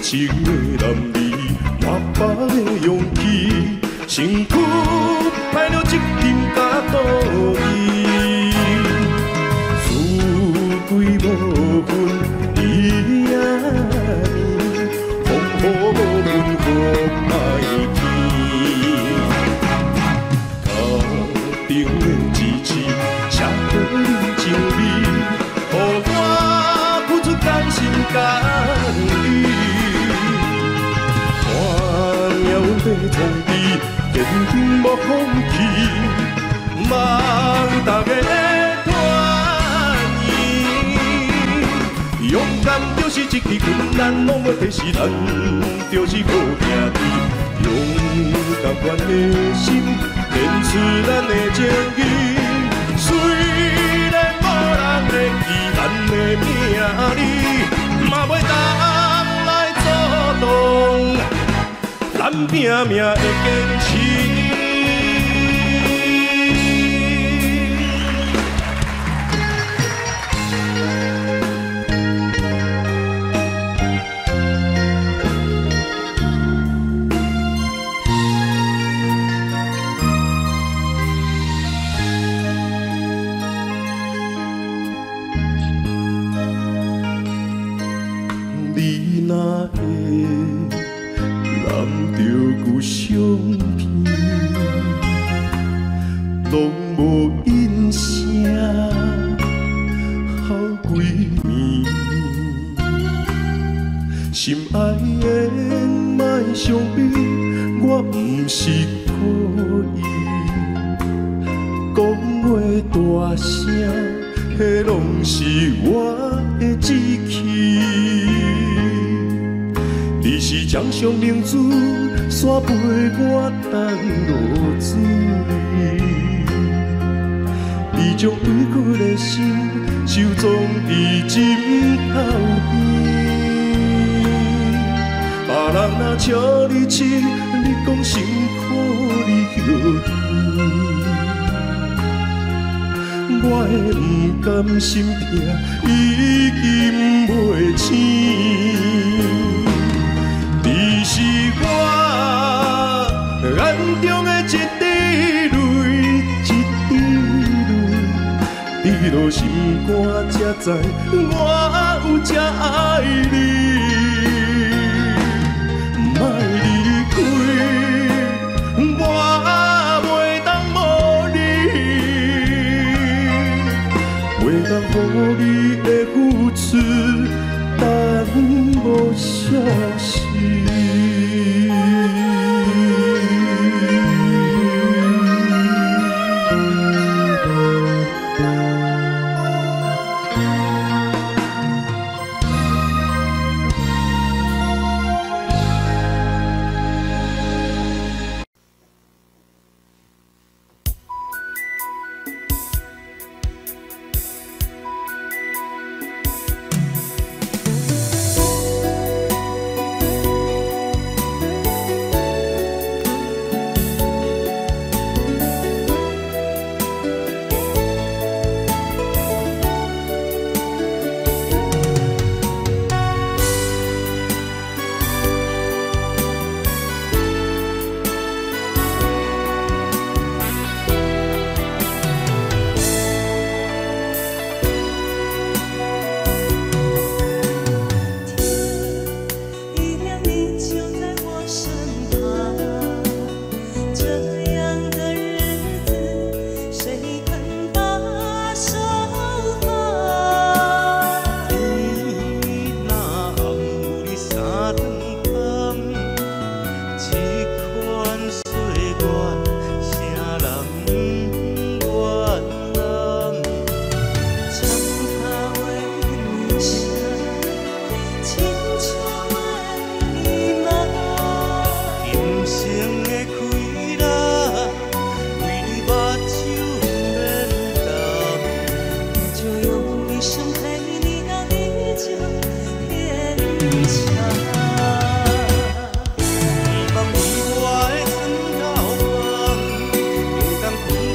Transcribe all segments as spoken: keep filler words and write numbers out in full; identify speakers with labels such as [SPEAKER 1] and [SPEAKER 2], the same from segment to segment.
[SPEAKER 1] 情的男儿，满腹的勇气，身躯歹了一阵甲肚意，思归无分伊也面，风雨无分雨歹天，家庭的支持，社会的情理，予我付出甘心甘意。 要阮要创治，坚定无放弃，望大家团圆。勇敢就是一支困难拢要提示咱，就是好兄弟。勇敢阮的心，坚持咱的正义。虽然无人会记咱的名字，嘛袂当来阻挡。 咱拼命的坚持。你若会。 难着旧相片，拢无印声，好几暝。心爱的莫伤悲，我不是故意。讲话大声，迄拢是我的志气。 你是掌上明珠，伞陪我等落水。你将委屈的心收藏伫枕头边。别人若笑你痴，你讲辛苦你后天。我的不甘心痛，已经袂醒。 你是我眼中的一滴泪，一滴泪，滴落心肝才知我有这爱你。莫离开，我袂当无你，袂当予你的付出等无消息。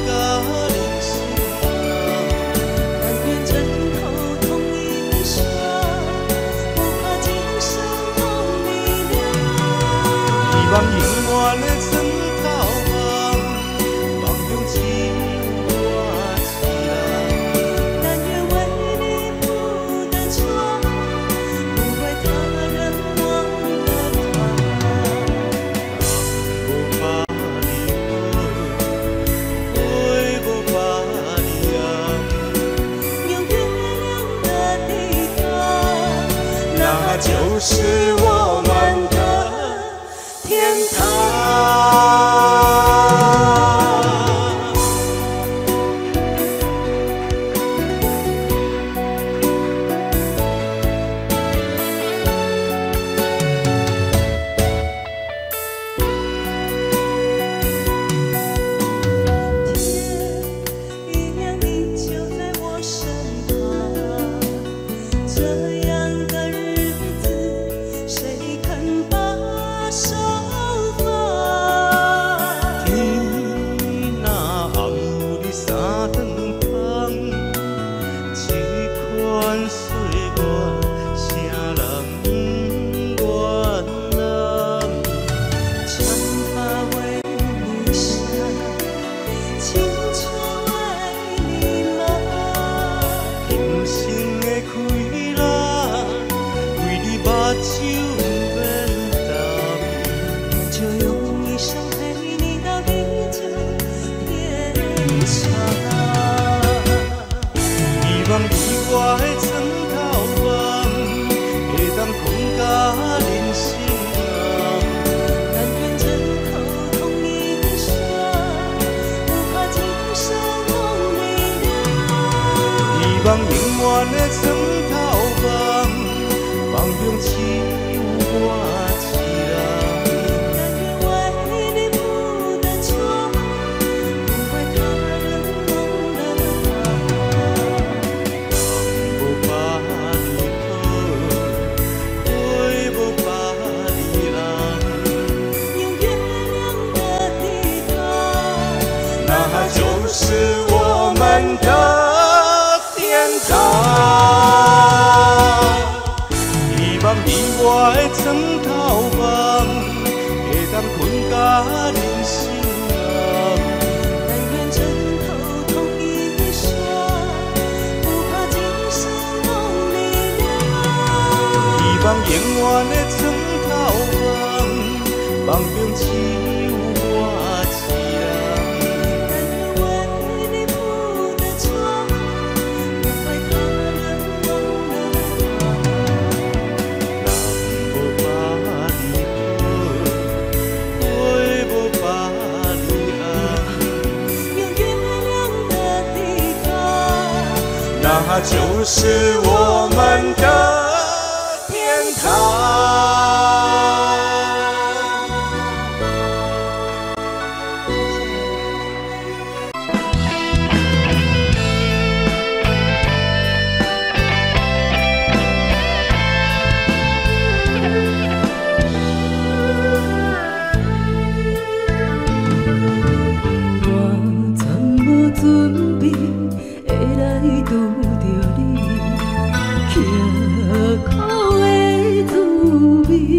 [SPEAKER 2] 说。
[SPEAKER 1] 那就是我们的天堂。望永远的床头梦，梦中只有我一人。但愿为你铺的床，不会他人忘了我。人无把你好，对无把你人，用月亮的地方，那就是我们的。希望你我的床头梦，会当困甲人心梦。但愿枕头同一双，不怕今生梦里凉。希望永远的床头梦，梦中只有我一人。那就是我们的天堂。
[SPEAKER 2] 我全无准备会来拄。苦的滋味，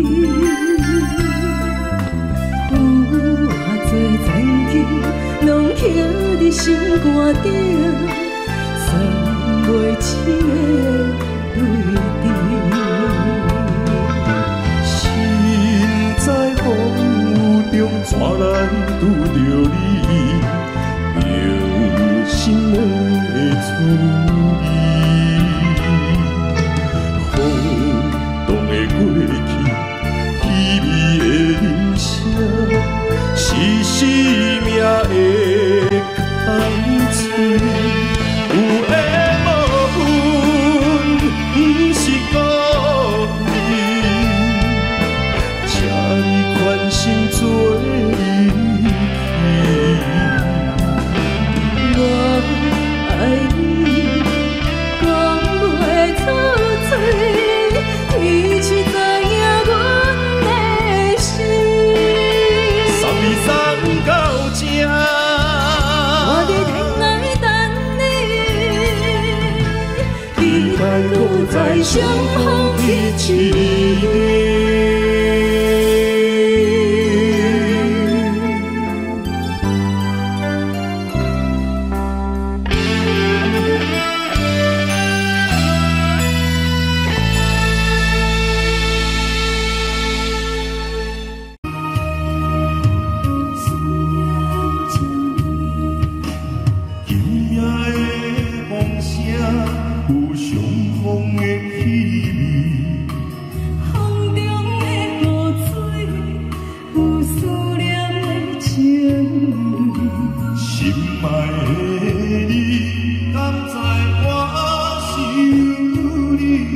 [SPEAKER 2] 有偌多zan记，拢刻伫心肝顶，算袂清的对峙。
[SPEAKER 1] 心在风雨中怎来拄着你，用心的滋味。过去稀微的人生，是生命的干脆。有缘无缘，不是故意，请你宽心做离去。
[SPEAKER 2] 我爱你，讲袂出嘴。天去知影阮的心，
[SPEAKER 1] 送你送到这，
[SPEAKER 2] 我伫天涯等你，期待搁再相逢一次。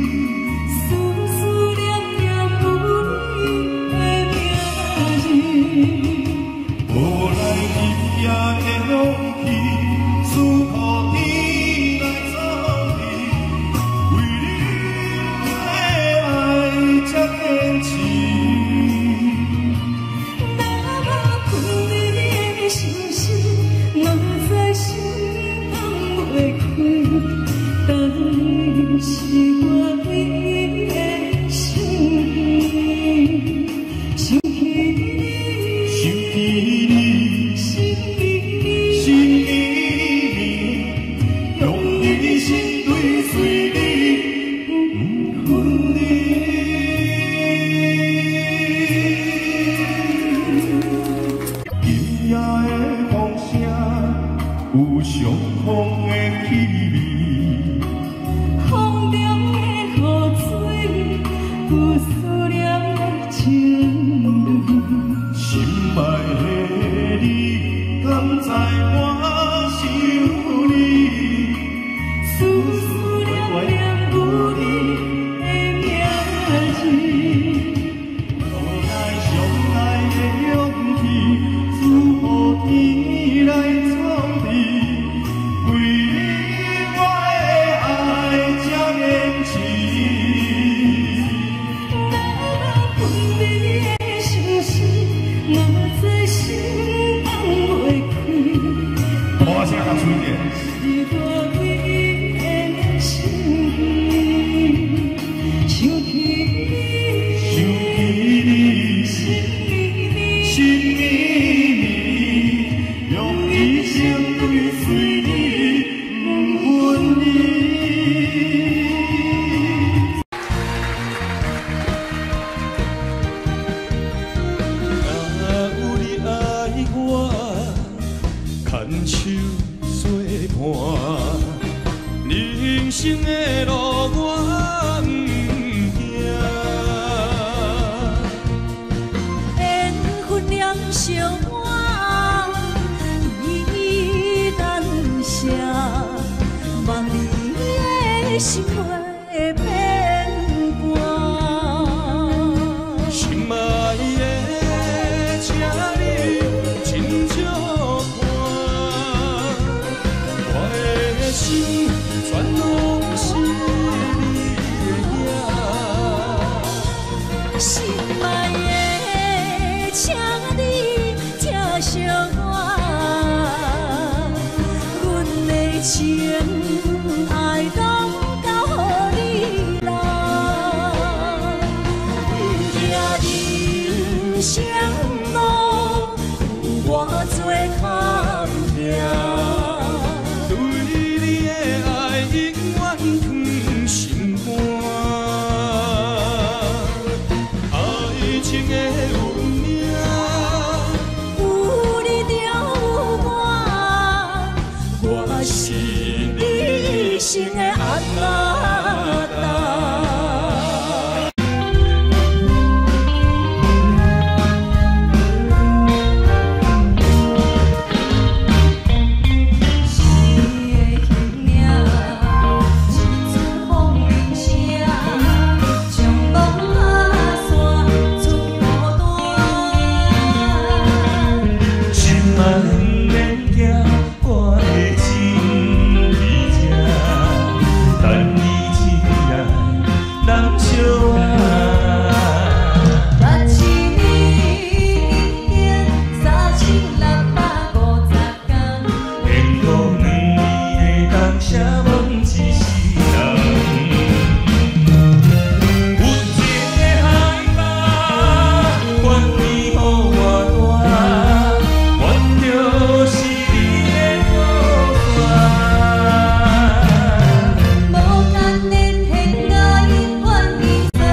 [SPEAKER 2] 无间的天涯，愿意。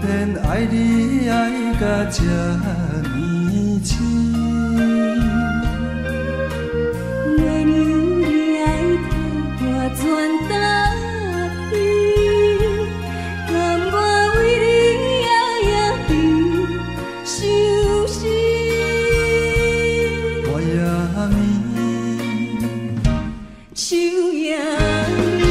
[SPEAKER 3] 然爱你爱甲这呢深，
[SPEAKER 2] 月亮你爱替我全答应，甘我为你夜夜悲伤心。
[SPEAKER 3] 我也眠，
[SPEAKER 2] 手也眠，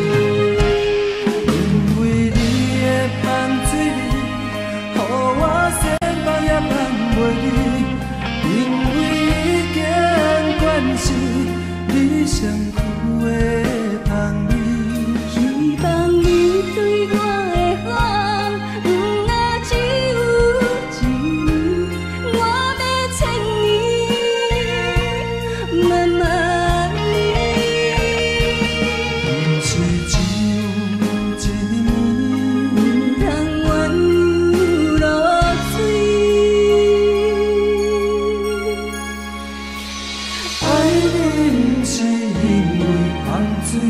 [SPEAKER 3] 因为你的香水味，予我先放也放袂离。因为已经惯习你身躯的香味，
[SPEAKER 2] 希望你对我的好，不若只有一年，我要千年，慢慢念。
[SPEAKER 3] 不是只有一年，
[SPEAKER 2] 不通怨有落水。
[SPEAKER 3] 爱你不是因为香水，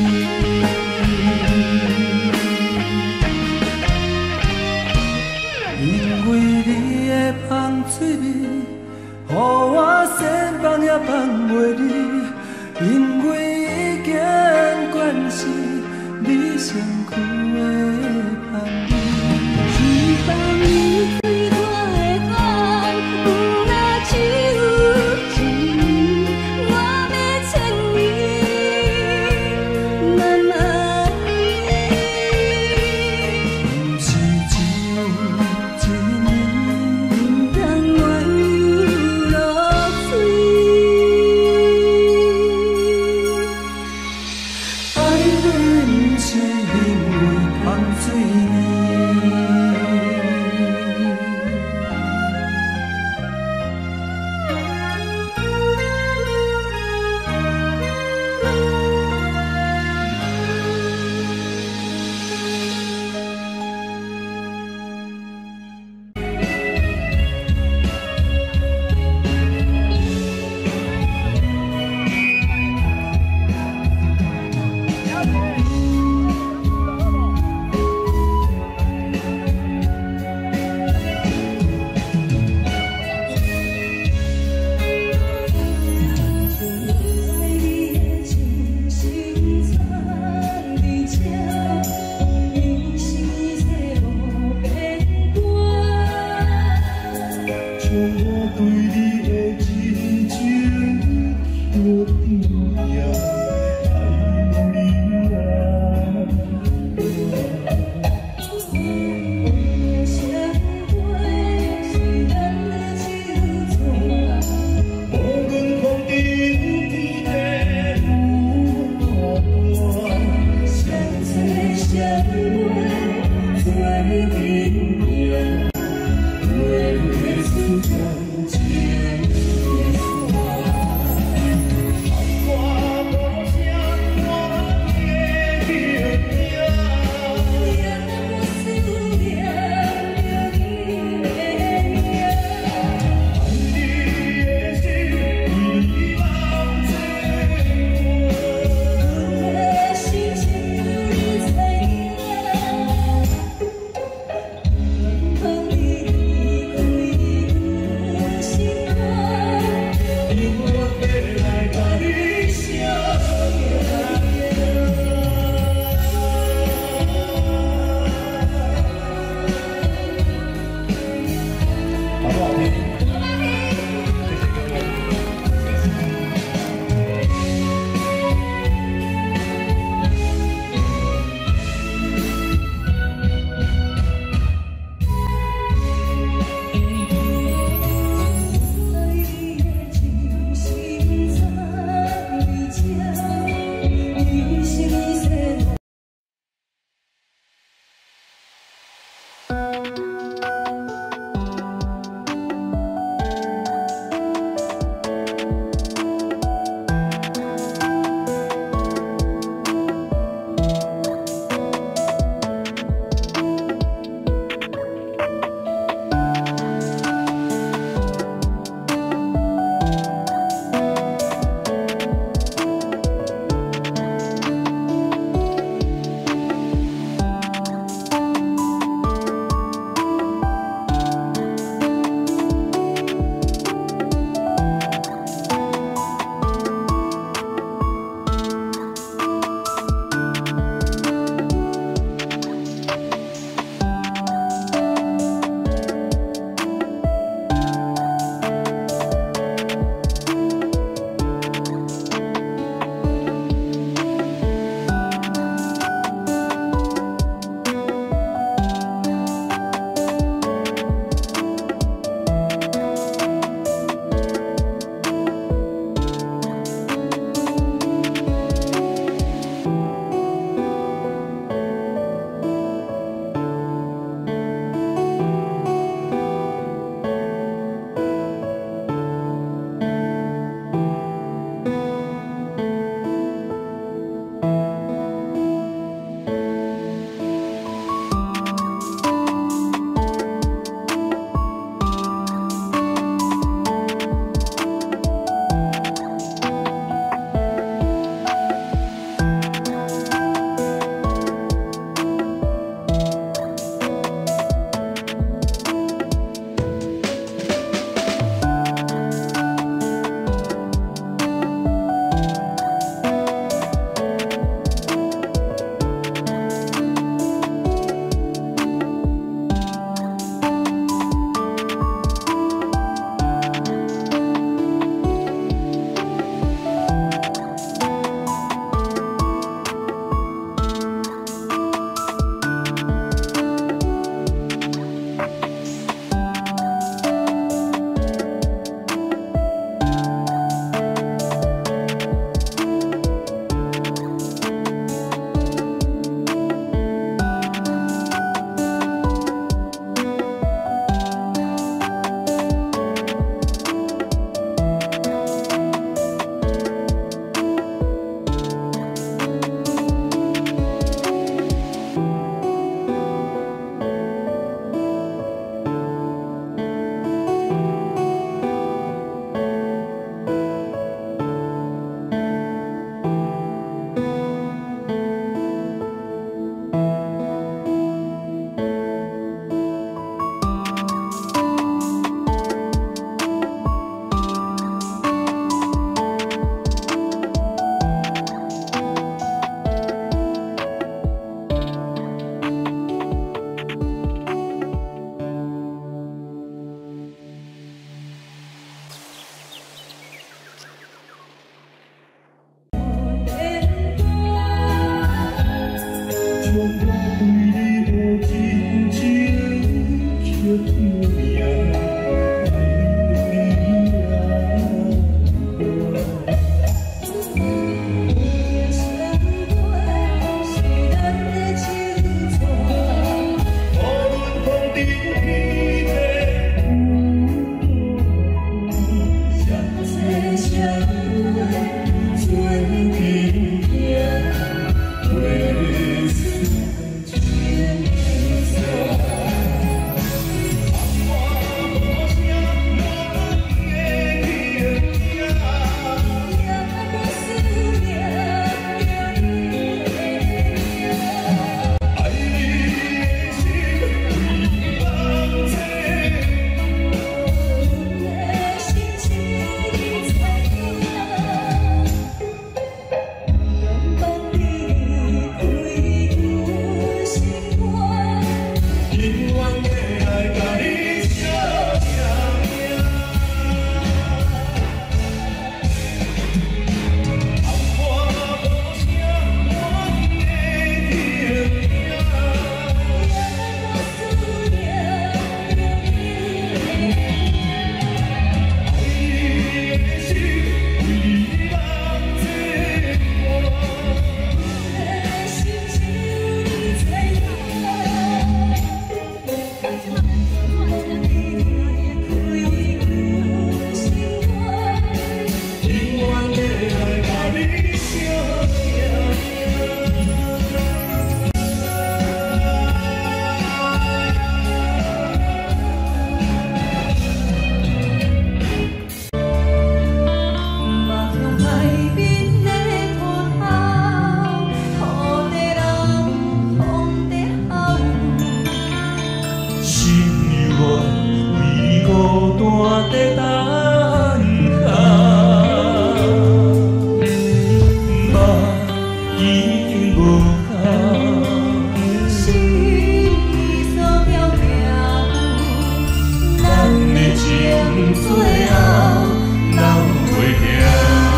[SPEAKER 3] 因为你的香水味，予我先放也放袂离。因为已经惯习你身躯的香味。
[SPEAKER 2] 希望你对我的好，不若只有一年，我要千年，慢慢念。
[SPEAKER 3] 不是只有一年，
[SPEAKER 2] 不通怨有落水。
[SPEAKER 3] 爱你不是因为香水。
[SPEAKER 2] 最明亮，月出长街。
[SPEAKER 3] 单在等候，梦已经无效。
[SPEAKER 2] 心所渺渺，咱的情最后留袂了。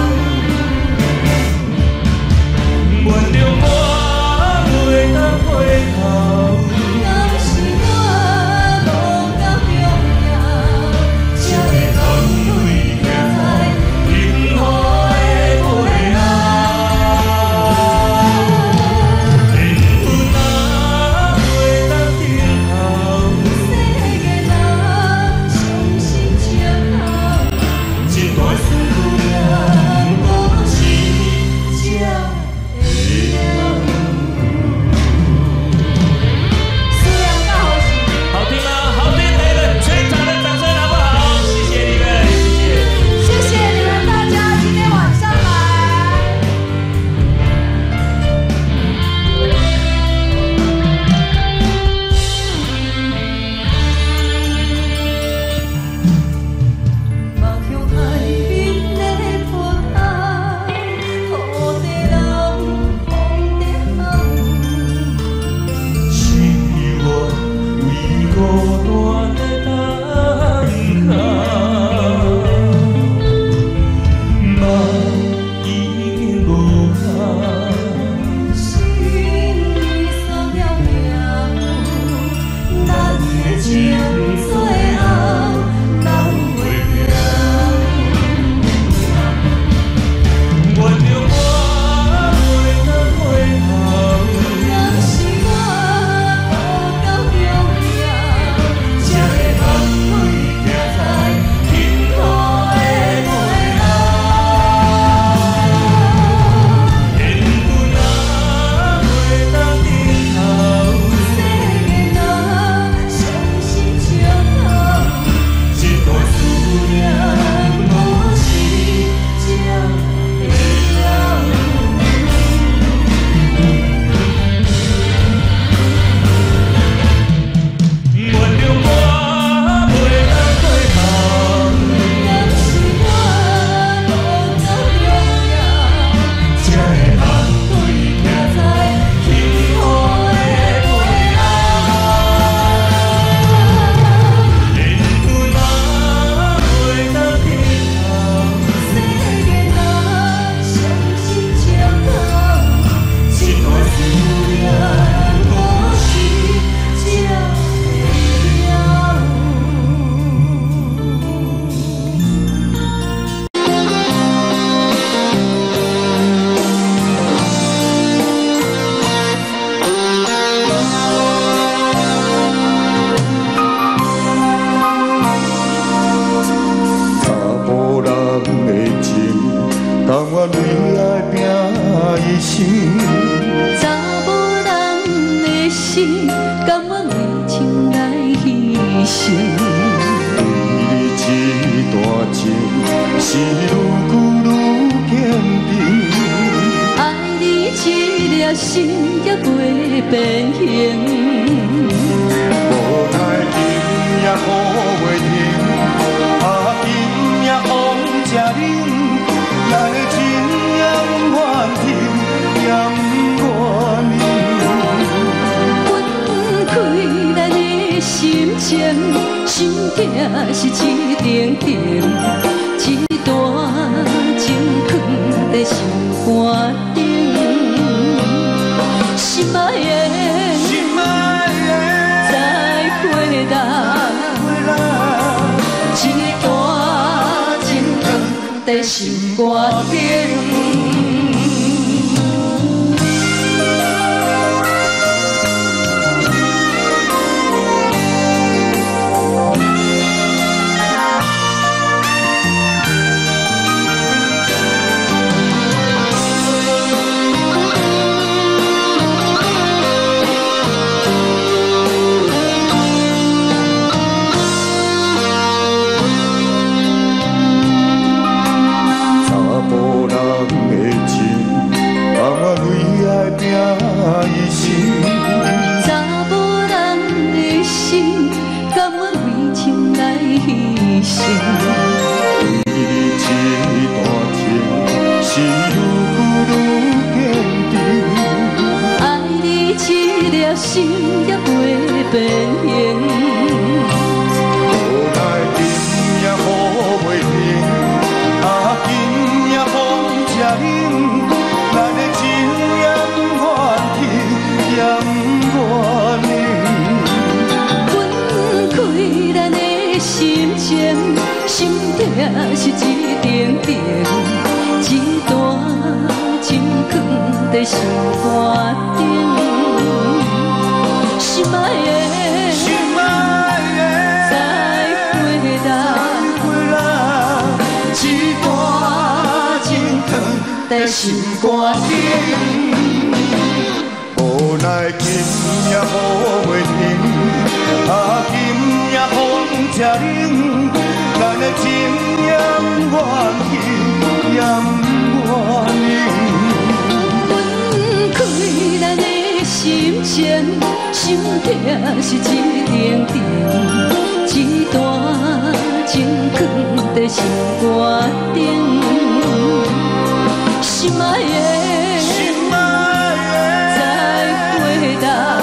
[SPEAKER 2] 原谅我袂当回头，若是我无够重要，才会浪费行在幸福的背后。缘分啊，袂当等候，世间人相信情后，一段思念无时才会了。
[SPEAKER 3] 好听吗？好听，给个全场的掌声好不好？谢谢你们，谢谢。
[SPEAKER 2] 谢谢你们大家今天晚上来。望向海边的波涛，雨在流，风在吼。
[SPEAKER 3] 是我为孤单在等候，梦已经无效。
[SPEAKER 2] 心所渺渺，咱的情最后留袂了。
[SPEAKER 3] 原谅我袂当回头，
[SPEAKER 2] 若是我无够重要，才会浪费行在幸福的背后。
[SPEAKER 3] 缘分啊，袂当等候，
[SPEAKER 2] 世间人相信情后，
[SPEAKER 3] 一段思念
[SPEAKER 2] 无时才会了。
[SPEAKER 3] 原谅我袂当回头，
[SPEAKER 2] 若是我无够重要，才会浪费行在幸福的背后。
[SPEAKER 3] 缘分啊，袂当等候，
[SPEAKER 2] 世间人相信情后，一段思念无时才会了。
[SPEAKER 1] 查甫人的情，甘愿为爱拼一生。
[SPEAKER 2] 查某人的心，甘愿为情来牺牲。
[SPEAKER 1] 你这段情是愈久愈坚定，
[SPEAKER 2] 爱你这粒心也袂变形。
[SPEAKER 1] 无奈今夜雨袂停，啊今夜往这冷，咱的情也不愿停，也不愿离。
[SPEAKER 2] 分开咱的心情，心境是一点点，一段情放在心肝顶。心爱的，
[SPEAKER 1] 心爱的，
[SPEAKER 2] 再回答，一段情放在心肝顶。
[SPEAKER 1] 查甫人
[SPEAKER 2] 心情，心痛是一点点，一段情放在心肝顶。心爱的，
[SPEAKER 3] 心爱的，
[SPEAKER 2] 再回答，
[SPEAKER 3] 一段情放在心肝顶。无奈今夜雨袂停，啊今夜风正冷，咱的情也不愿去，也不愿
[SPEAKER 2] 分开咱的心情，心痛是一点点，一段情放在心肝顶。心爱的，
[SPEAKER 3] 心爱的，
[SPEAKER 2] 回答，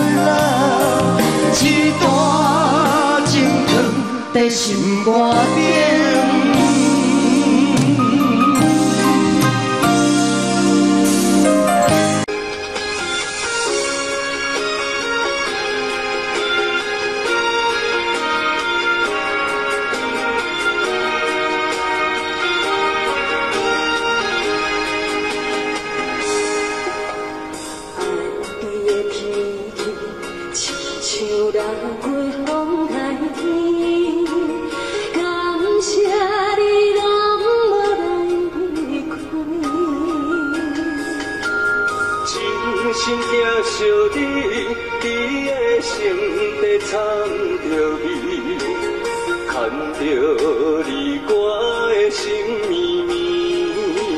[SPEAKER 3] 一段情放在心肝顶。
[SPEAKER 1] 心疼惜你，你的心底藏着味，牵着你我的心绵绵。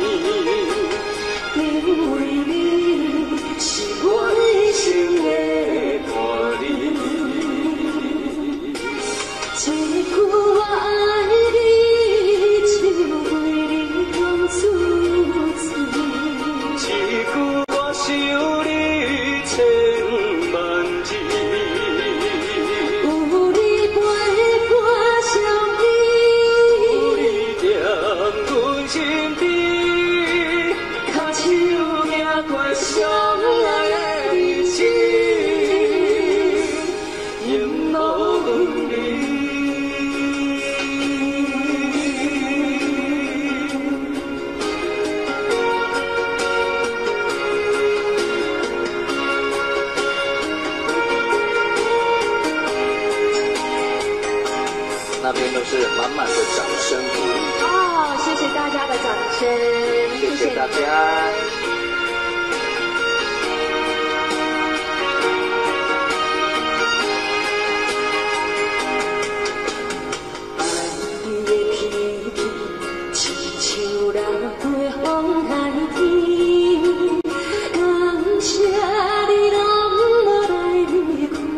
[SPEAKER 1] 因为你是我一生的伴侣，
[SPEAKER 2] 一句我爱你，就为你讲出嘴。
[SPEAKER 1] 一句我想你。千万字，
[SPEAKER 2] 有你陪我相依，
[SPEAKER 1] 有你踮阮身边，脚手行过相爱的日子，永无分离。
[SPEAKER 4] 那边都是满满的掌声鼓励。
[SPEAKER 2] 哦，谢谢大家的掌声，
[SPEAKER 4] 谢谢大家。
[SPEAKER 2] 你的脾气，亲像人对风来天，感谢你拢无来离开。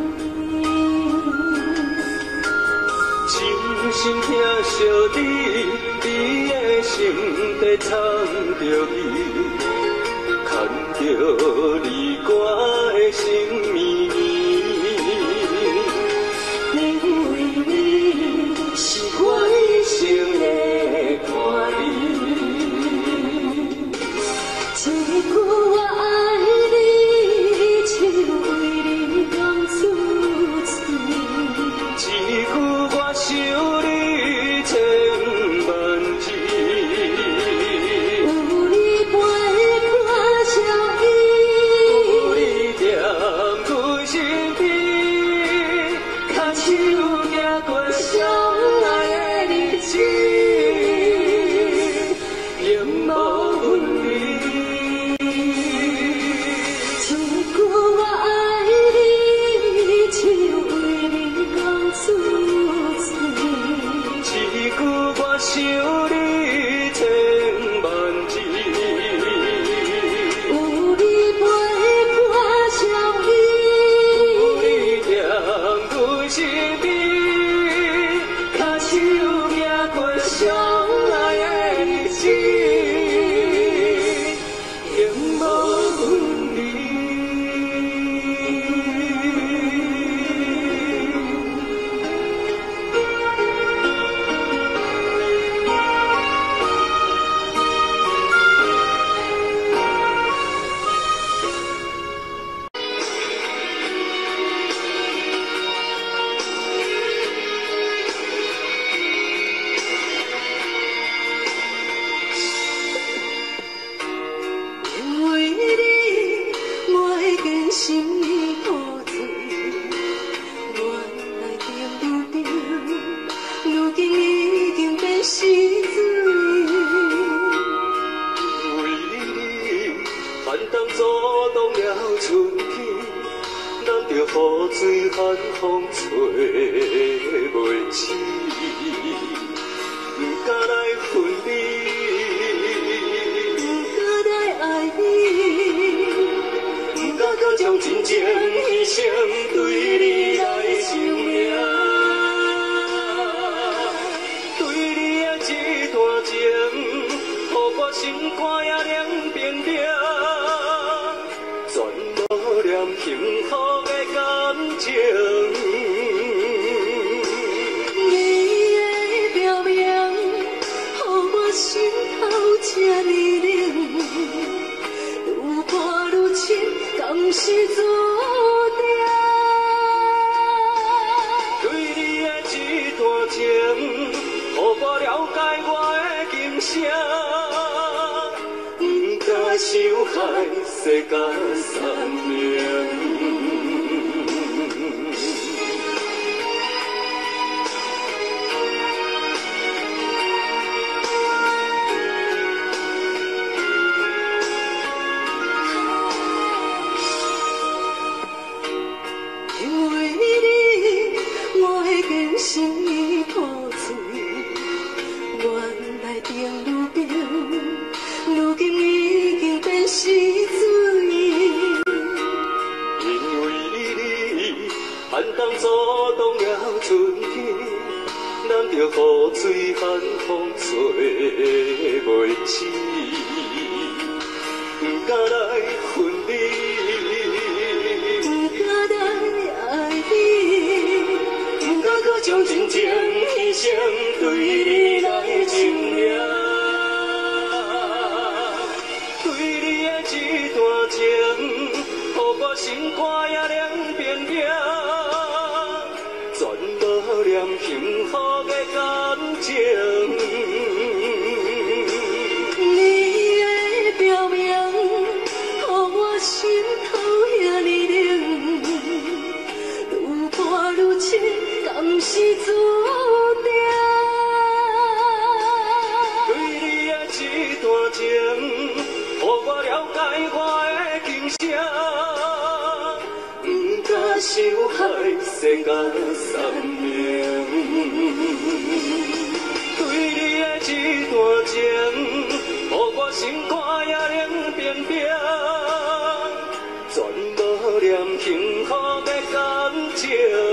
[SPEAKER 1] 心疼惜你，你的心底藏着味，牵着你我的心绵绵。因为你是我一生的伴侣，
[SPEAKER 2] 一句我爱你，就为你讲出嘴。
[SPEAKER 1] 一句我想你。千万字，
[SPEAKER 2] 有你陪我相依，
[SPEAKER 1] 有你踮阮身边，脚手行过相爱的日子，永无分离。
[SPEAKER 2] 一句我爱你，就为你讲出嘴。
[SPEAKER 1] 一句我想你千万字，
[SPEAKER 2] 有你陪我相依，
[SPEAKER 1] 有你踮阮身边，脚手行过相爱的日子，永无分离。 情，予我了解我的今生，不敢伤害世间善命。心已破碎，原来定如冰，如今已经变死水。因为你寒冬阻挡了春天，咱着雨水寒风吹袂死，不敢来分离，不敢来爱你。搁将真情牺牲，对你来证明，对你的这段情，予我心肝也凉冰冰，全无念幸福的感情。你的表明，予我心头遐尼冷，愈破愈深。敢是注定？对你的这段情，予我了解我的今生，不敢伤害世间善命。对你的这段情，予我心肝也冷冰冰，全无念幸福的感情。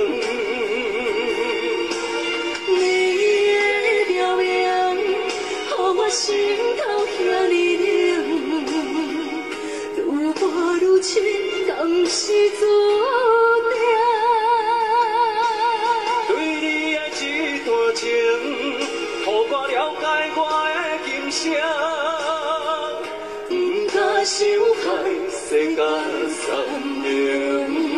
[SPEAKER 1] 心头遐尼冷，愈破愈深，敢是注定？对你的这段情，予我了解我的今生，不敢伤害世间善命。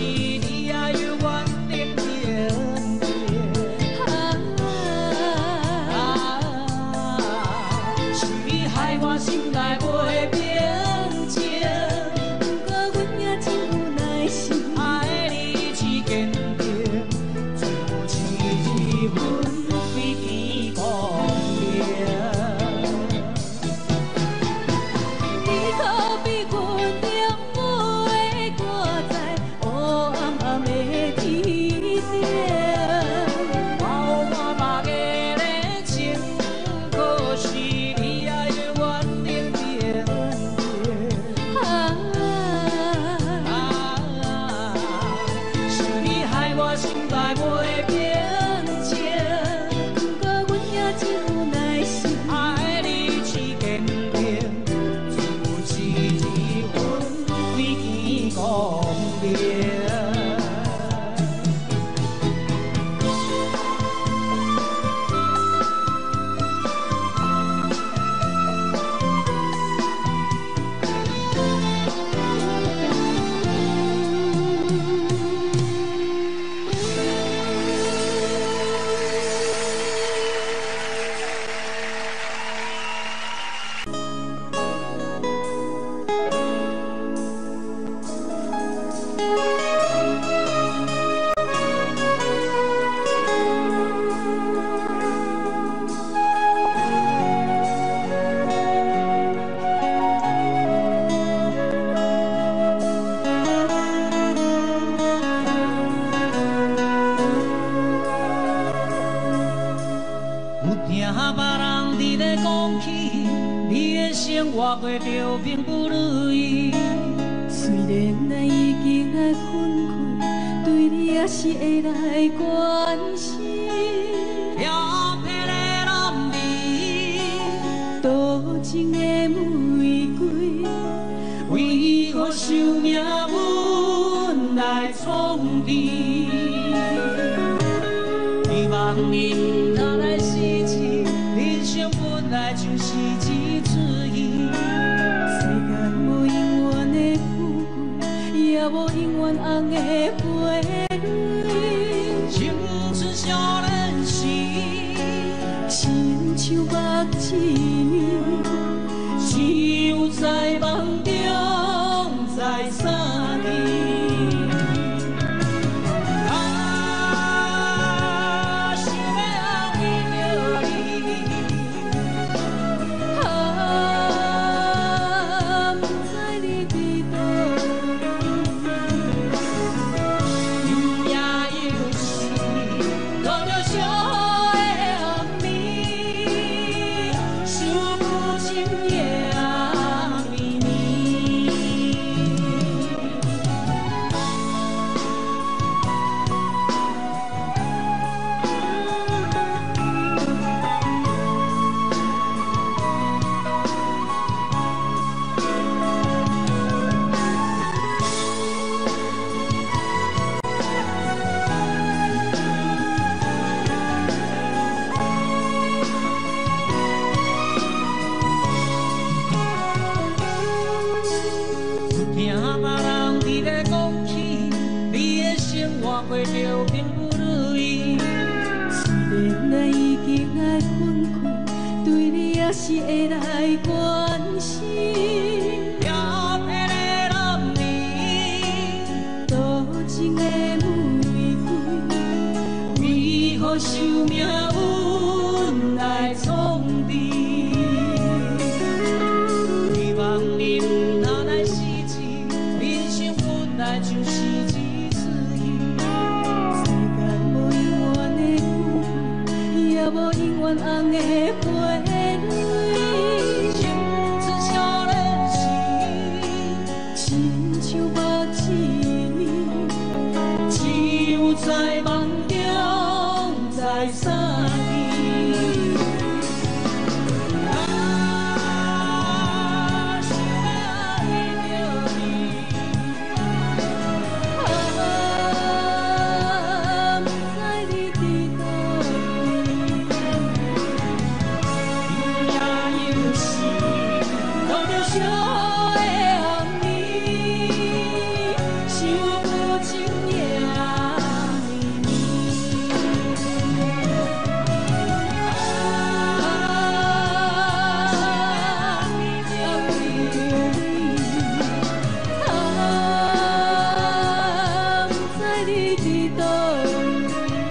[SPEAKER 2] 你也有原定定定。啊，是你害我心内袂平静，不过阮也真有耐心，爱你真坚定，全部是阮规天公平。 我过着并不如意，虽然咱已经爱分开，对你也是会来关心。飘飘的蓝天，多情的玫瑰，为何受命运来创治？希望你不通来失去，人生本来就是一次。 也无永远红的花蕊，青春少年时，亲像目睭，只有在梦中才相遇。 过着并不如意，虽然咱已经爱分开，对你也是会来关心。飘飘的蓝天，多情的玫瑰，为何受命运来创治？希望你不通来失去，人生本来就是。 也无永远红的花蕊，青春少年时，亲像目睭，只有在梦中才相遇。啊，想要遇到你，啊，不知你伫倒。 小的暗暝，想不清。 你伫倒位？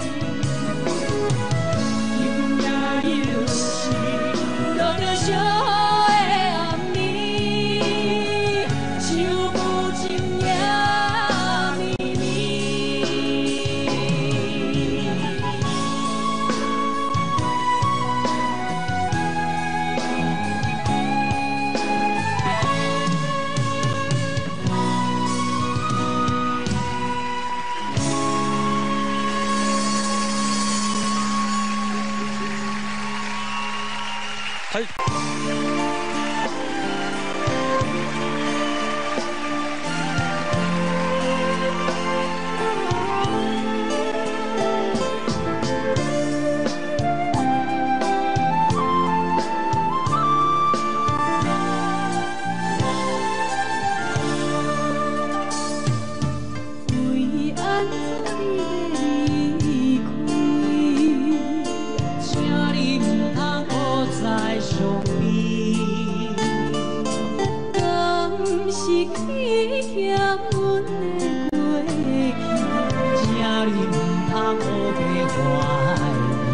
[SPEAKER 2] 今夜又是落着小雨的暗暝，想不尽夜绵绵。为安怎你离开，请你唔通搁再伤悲。敢是去欠阮的过去，请你唔通乌白怀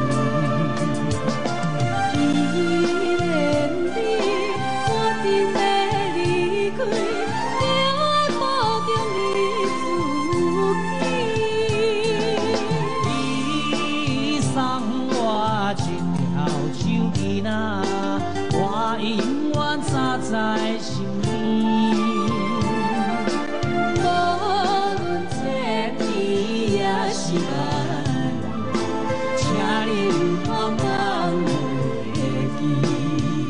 [SPEAKER 2] 疑。既然你决定要离开，就爱保重你自己。你送我一条手机呐，我永远扎在心边。无论这天也是晚，请你唔通放袂记。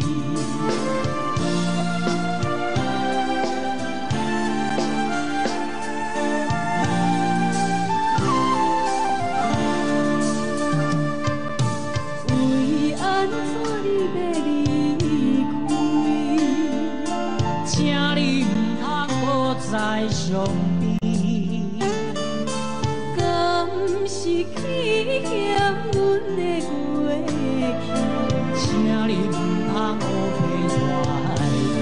[SPEAKER 2] 为安怎你要离开，请你唔通搁再伤悲。敢是去欠阮的过去，请你唔通乌白怀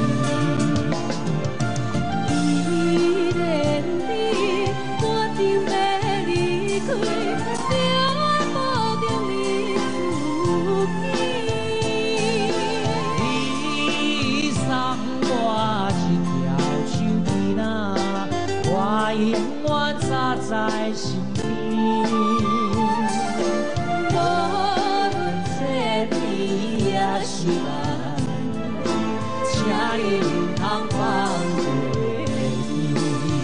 [SPEAKER 2] 疑。既然你决定要离开，就爱保重你自己。你送我一条手机呐，我永远扎在心边。无论这天也是晚，请你唔通放袂记。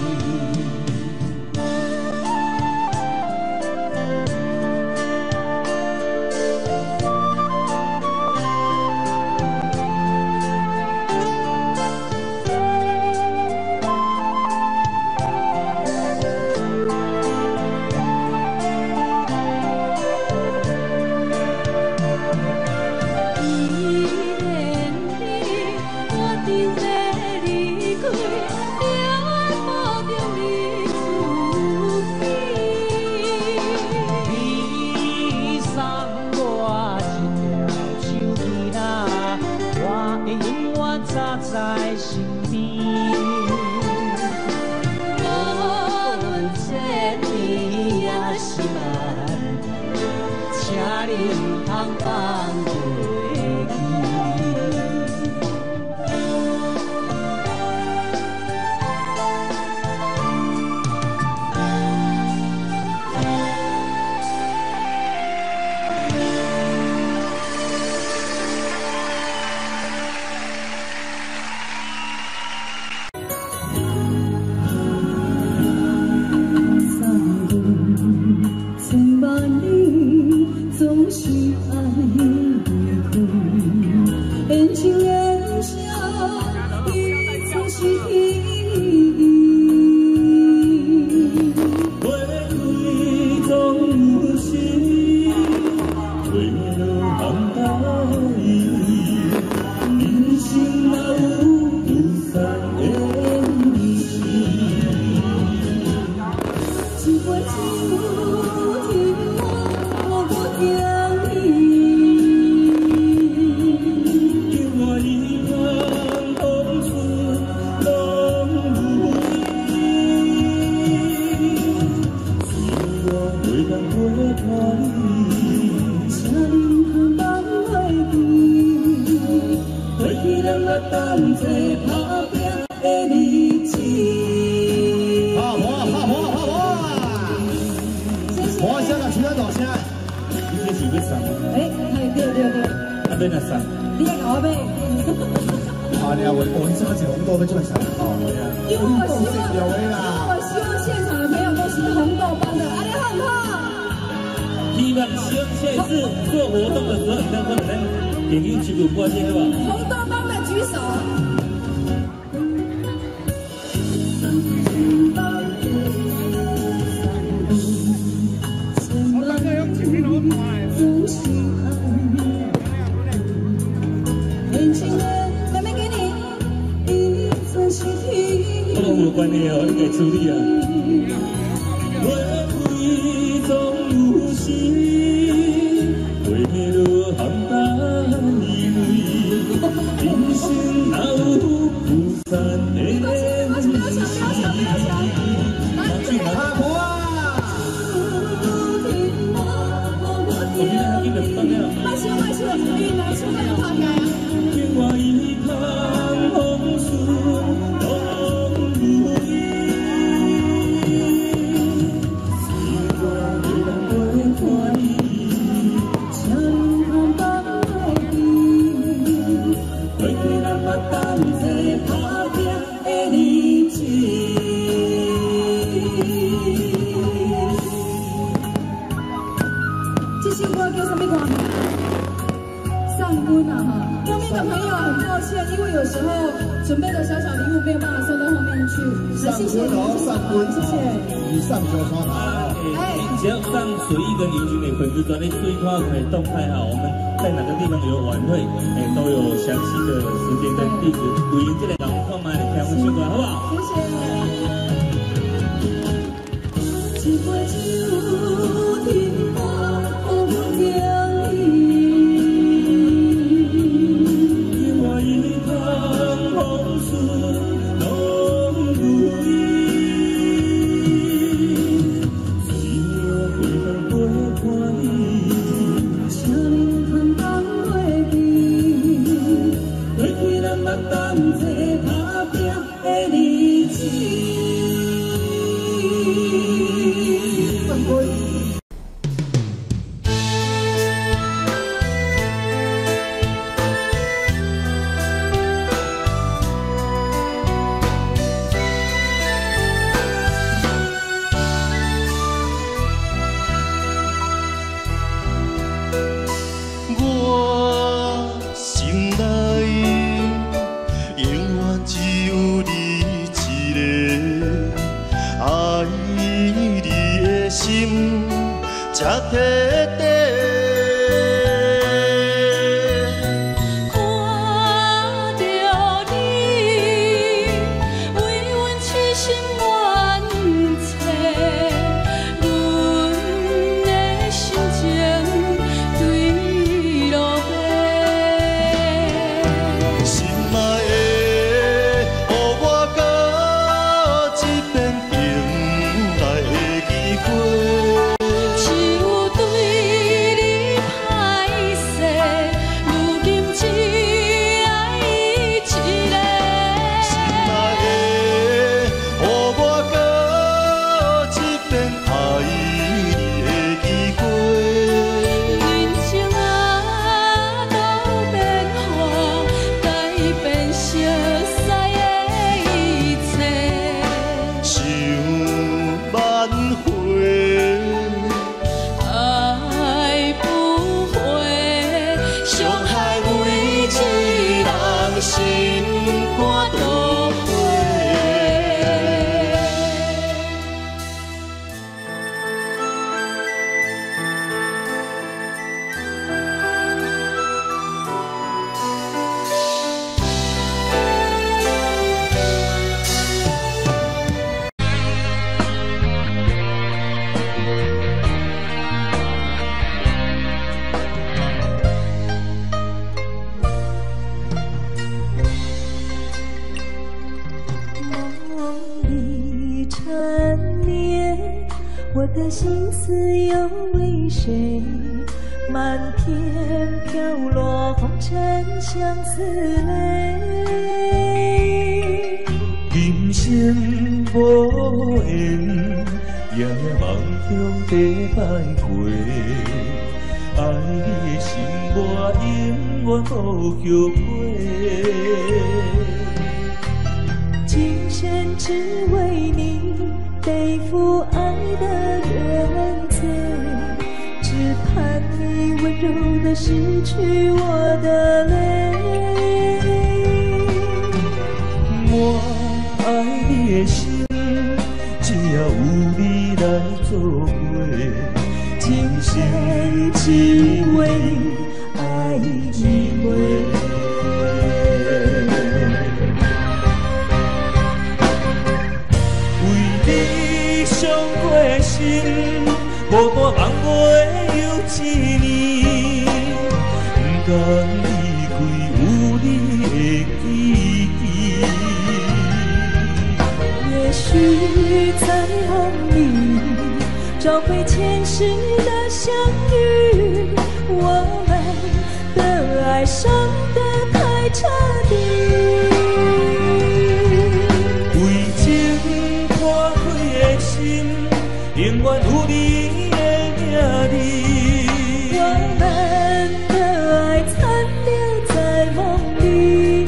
[SPEAKER 2] 在心边，无论这天也是晚，请你唔通放袂记。
[SPEAKER 5] 千万里总是爱离开，缘情缘消，伊总是意义。花开总有时，花落含大意，人生哪有不散的离时？一杯酒
[SPEAKER 2] 当陪伴你。
[SPEAKER 5] 请您通放袂记，过去咱也同齐打拼的日子。
[SPEAKER 6] 好，好，好，好，好，好！我先来，其他大声。
[SPEAKER 2] 你这是要送吗？
[SPEAKER 5] 哎，对对对对，
[SPEAKER 2] 啊，要哪送？
[SPEAKER 5] 你来搞我买。
[SPEAKER 6] 啊，你啊，我我一直要捡红豆的就很想哦，
[SPEAKER 5] 因为我希望，
[SPEAKER 6] 有为啦。
[SPEAKER 5] 因为我希望现场的朋友都是红豆帮的，阿你好不好？
[SPEAKER 2] 希望希望下一次做活动的时候，能不能给您举个关键，好不好？
[SPEAKER 5] 红豆帮的举手。
[SPEAKER 2] 我有关系哦，你该处理啊。花开总有时，花落含淡依偎，人生哪有不散的联系？
[SPEAKER 6] 阿婆啊！
[SPEAKER 2] 我今天还给你放了。
[SPEAKER 5] 慢些慢些，你拿出来看看。
[SPEAKER 2] 天外一趟风顺拢如意，时光会当陪伴你。
[SPEAKER 5] 请通放袂记，
[SPEAKER 2] 过去咱也同齐打拼的日子。
[SPEAKER 5] 这首歌叫什么歌？上温啊哈！后面的朋友很抱歉，因为有时候准备的小小礼物没有办法送到后面去。
[SPEAKER 6] 上
[SPEAKER 5] 谢谢，
[SPEAKER 6] 温哦，上温，
[SPEAKER 5] 谢谢。
[SPEAKER 6] 以上九双牌。
[SPEAKER 2] 哎，只要上随意跟林君的粉丝专页注意看可以动态哈，我们在哪个地方有晚会，哎，都有详细的时间跟地址。为这个人看嘛，你听我唱歌好不好？
[SPEAKER 5] 谢谢。一杯酒，甜花好不容易。
[SPEAKER 2] 天外一趟风顺拢如意，时光会当陪伴你。
[SPEAKER 5] 请您通放袂记，
[SPEAKER 2] 过去咱也同齐打拼的日子。
[SPEAKER 1] 我心内永远只有你一个，爱你的心才铁底。
[SPEAKER 5] 看着你，为阮痴心怨切，阮的心情对落下。
[SPEAKER 1] 心爱的，予我到一遍迎来的机会。
[SPEAKER 5] 只有对的心思又为谁？漫天飘落红尘相思泪。
[SPEAKER 1] 今生无缘，夜梦中地摆过。爱你的心，我永远无后悔。
[SPEAKER 5] 今生只为你背负爱的原罪，只盼你温柔地拭去我的泪。
[SPEAKER 1] 我爱你的心，只要有你来作陪。
[SPEAKER 5] 今生只为爱一回。
[SPEAKER 1] 为你伤过心，无半梦袂有一年。不甘离开有你的记忆。
[SPEAKER 5] 也许彩虹里找回前世的相遇，我们的爱伤得太彻底。
[SPEAKER 1] 为情破开的心，永远有你的名字。
[SPEAKER 5] 我们的爱残留在梦里，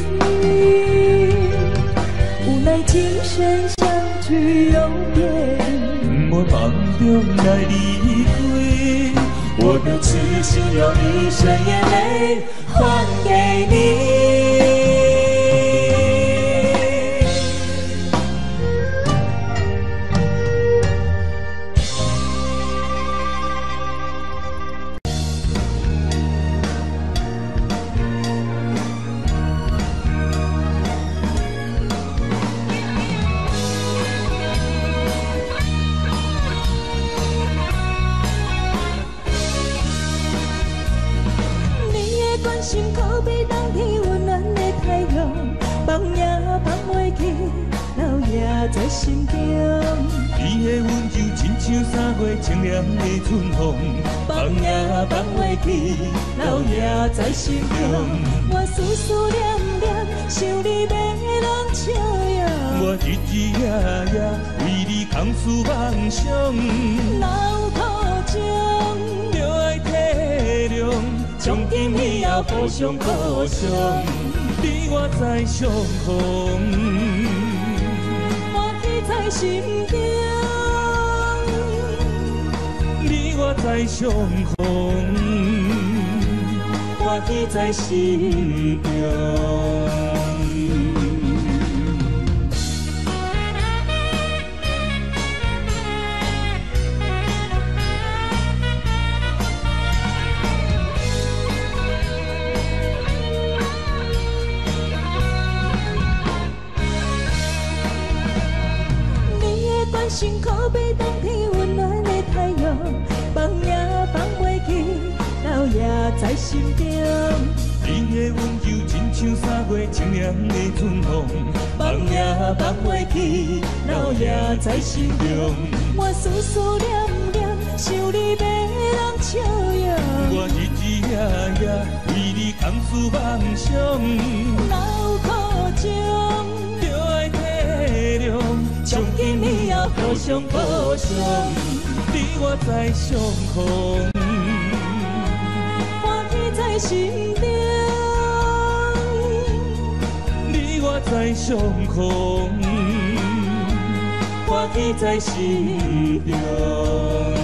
[SPEAKER 5] 无奈今生相聚又别离。
[SPEAKER 1] 我梦中来离开，我的痴心用一生眼泪还给你。
[SPEAKER 5] 心靠背当天温暖的太阳，放也放袂去，留也在心中。
[SPEAKER 1] 你的温柔亲像三月清凉的春风，放也放袂去，留也在心中。
[SPEAKER 5] 我思思念念，想你要人笑呀。
[SPEAKER 1] 我日日夜夜为你空思妄想，
[SPEAKER 5] 老土情，
[SPEAKER 1] 着爱体谅。从今以后互相互相，你我在相逢，
[SPEAKER 5] 欢喜在心中。
[SPEAKER 1] 你我在相逢，欢喜在心中。
[SPEAKER 5] 心靠背当天温暖的太阳，放也放袂去，留也在心中。
[SPEAKER 1] 你的温柔亲像三月清凉的春风，放也放袂去，留也在心中。
[SPEAKER 5] 我思思念念，想你要人笑呀。
[SPEAKER 1] 我日日夜夜为你空思妄想，
[SPEAKER 5] 老苦情，
[SPEAKER 1] 着爱体谅。从今以后互相互相，你我在相逢，
[SPEAKER 5] 欢喜在心中。
[SPEAKER 1] 你我在相逢，欢喜在心中。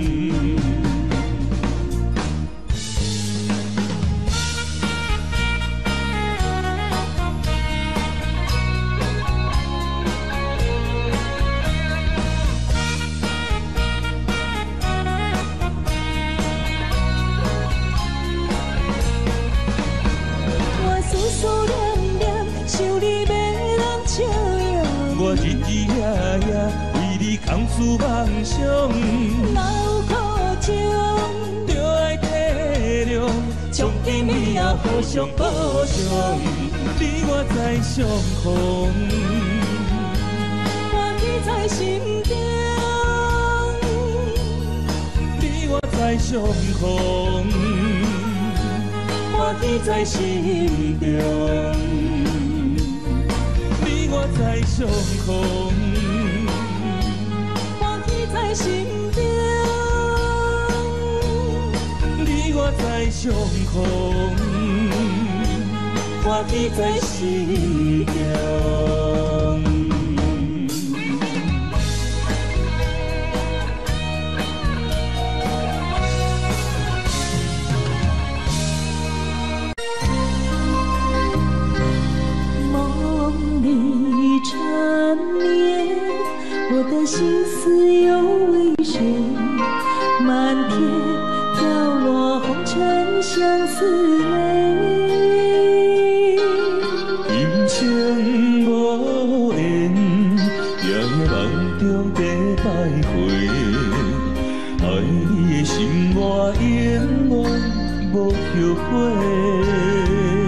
[SPEAKER 1] 我日日夜夜为你空思妄想，
[SPEAKER 5] 老苦情，
[SPEAKER 1] 着爱体谅。从今以后互相互相，你我在相逢，
[SPEAKER 5] 欢喜在心中。
[SPEAKER 1] 在相逢，欢喜在心中。你我在相逢，
[SPEAKER 5] 欢喜在心中。
[SPEAKER 1] 你我在相逢，欢喜在心中。
[SPEAKER 5] 缠绵，我的心思又为谁？漫天飘落红尘相思泪。
[SPEAKER 1] 今生无缘，夜梦中在徘徊。爱你的心我永远无后悔。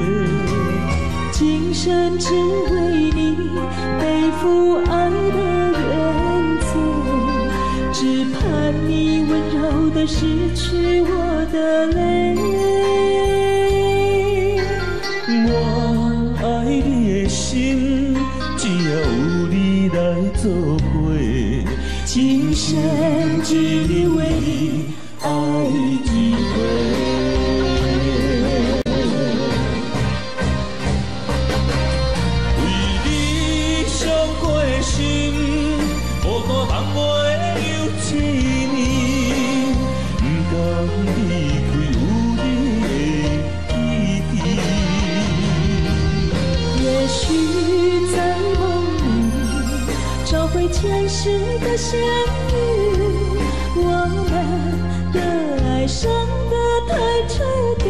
[SPEAKER 5] 今生只为你背负爱的原罪，只盼你温柔地拭去我的泪。
[SPEAKER 1] 我爱你的心，只要有你来作陪，今生只为你爱一回。
[SPEAKER 5] 前世的相遇，我们的爱伤得太彻底。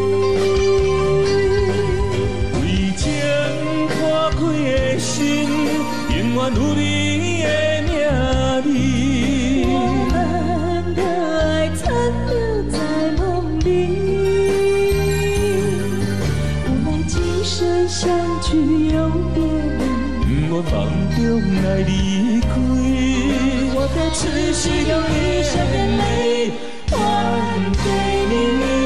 [SPEAKER 1] 为情破开的心，永远有你的名字。
[SPEAKER 5] 我们的爱残留在梦里，无奈今生相聚又别离。
[SPEAKER 1] 我梦中来离开，
[SPEAKER 5] 我的痴心用一生眼泪还给你。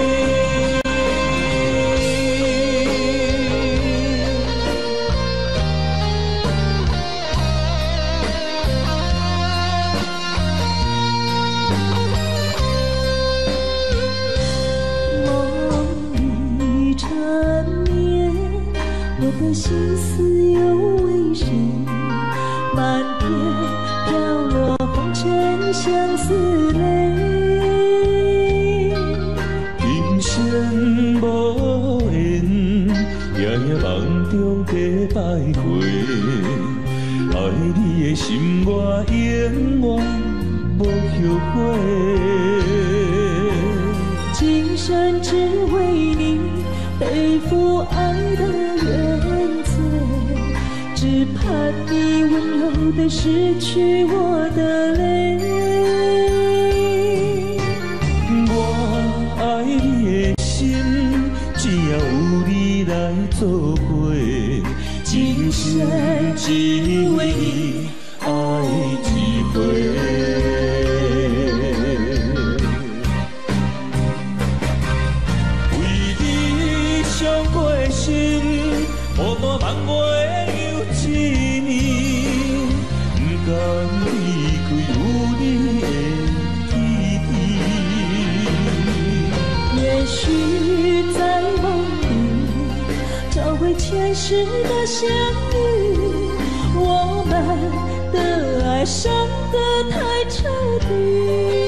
[SPEAKER 5] 梦里缠绵，我的心思又为谁？漫天飘落红尘相思泪。
[SPEAKER 1] 今生无缘，夜夜梦中在徘徊。爱你的心我永远无后悔。
[SPEAKER 5] 今生只为你背负爱的原罪，只盼你温柔地拭去我的泪。
[SPEAKER 1] 我爱你的心，只要有你来作陪，今生只为你爱一回。为你伤过的心，无半梦袂有一年，不甘离开有你的天地。
[SPEAKER 5] 也许在梦里找回前世的相遇，我们的爱伤得太彻底。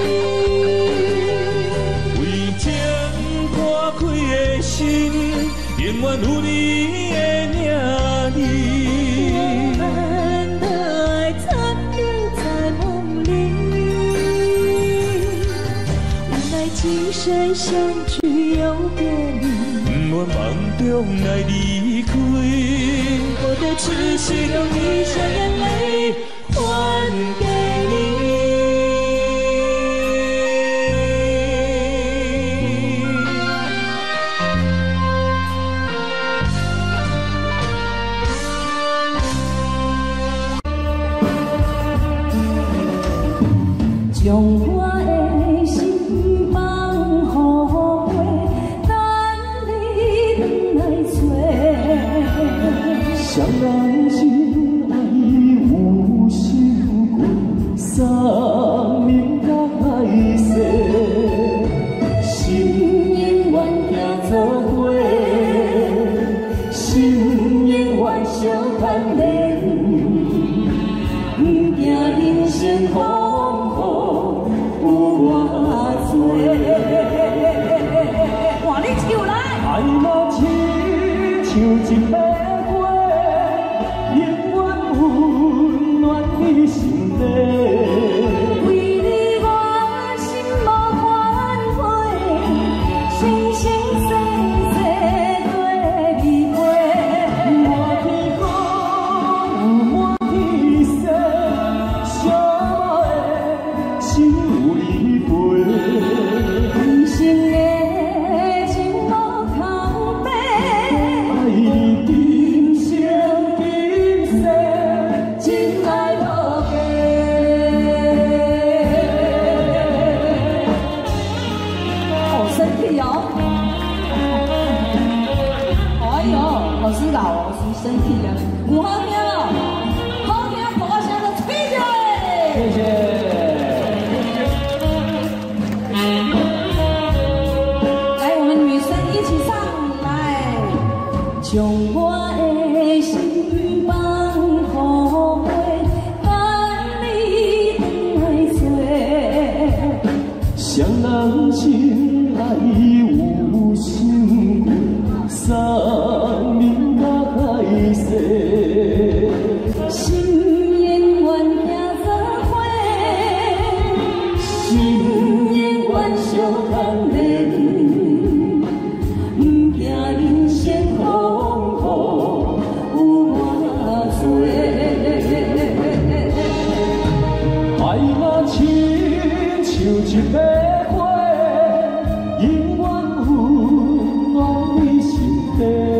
[SPEAKER 1] 为情破开的心，永远有你的名字。
[SPEAKER 5] 我们的爱残留在梦里，无奈今生相聚又别离。
[SPEAKER 1] 我梦中来离开，
[SPEAKER 5] 我的痴心用一生眼泪还给你。将我的心放雨花，等你回来找。双人心爱有心过，三年来世，心永远行做伙，心永远相牵连，不惊人生风雨有我做。换你唱来。爱若亲像一杯花，永远温暖你心底。身体啊，有好听哦，好听，大声的吹起来！谢谢。来，我们女生一起上来，将我的心放雨花，等你回来找。双人心爱有心过，三年。心永远行做伙，心永远相牵连，不惊人生风雨有我做。爱若亲像一杯花，永远温暖你心底。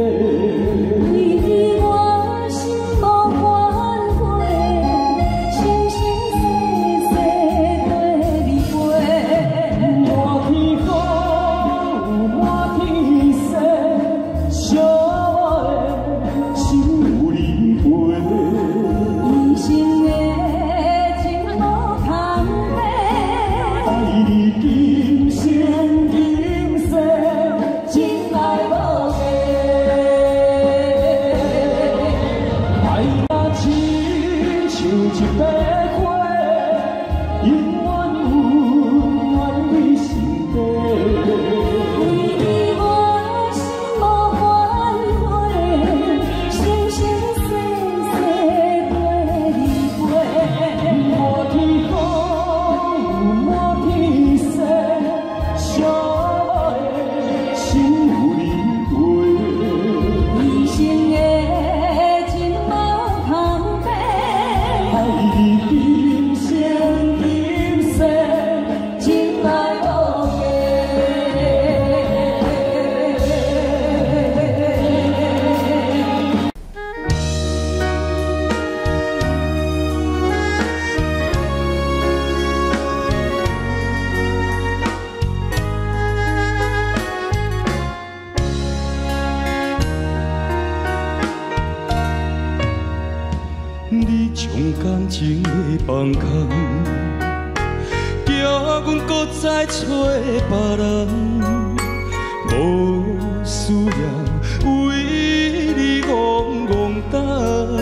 [SPEAKER 1] 你将感情的放空，叫阮搁再找别人，无需要为你戆戆等。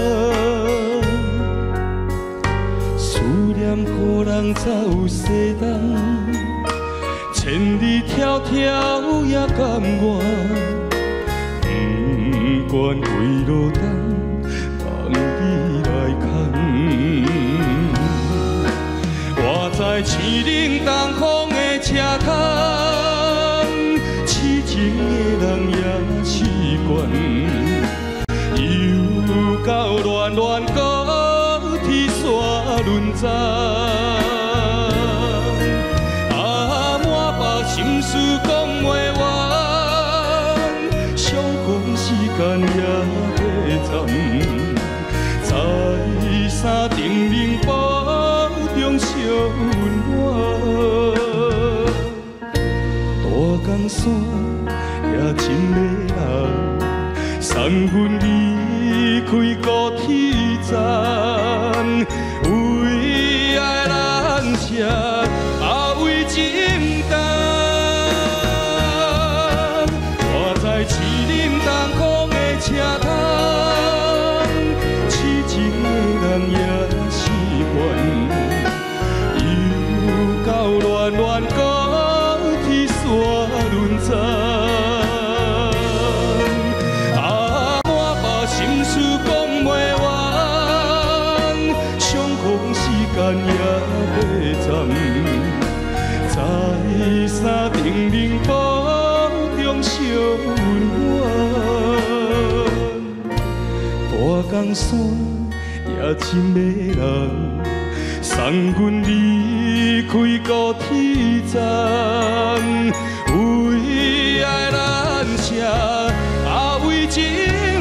[SPEAKER 1] 思念予人早有西东，千里迢迢也甘愿，不管几路东。 我在青岭东风的车头，痴情的人也习惯，又到恋恋高天山轮站，啊，满腹心事讲袂完，相逢时间也短暂。 在山顶冷保重小温暖。 送阮离开高铁站，为爱咱车也为情重。我在市林东空的车站，痴情的人也是怨，又到乱乱高铁线轮站。 心事讲袂完，相逢时间也短暂。在山顶冷风中烧温暖，大江山也真迷人，送阮离开高铁站，为爱咱车也为情。